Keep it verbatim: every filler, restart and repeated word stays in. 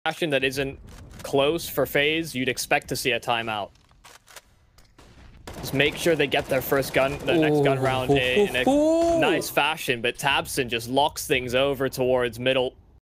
fashion that isn't close for Faze, you'd expect to see a timeout. Just make sure they get their first gun, their next gun round in, in a nice fashion, but tabseN just locks things over towards middle.